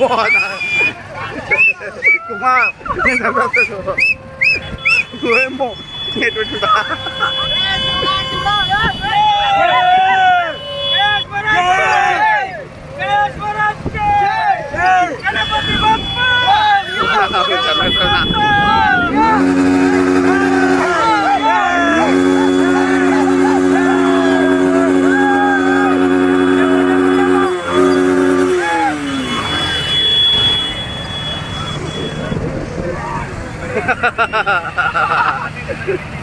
Buona! Kuma, ini berapa tuh? Gue mau ngedut juga. Hahaha.